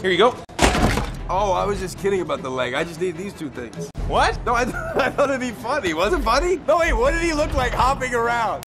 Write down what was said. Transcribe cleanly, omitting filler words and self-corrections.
Here you go. Oh, I was just kidding about the leg. I just need these two things. What? No, I thought it'd be funny. Was it funny? No, wait, what did he look like hopping around?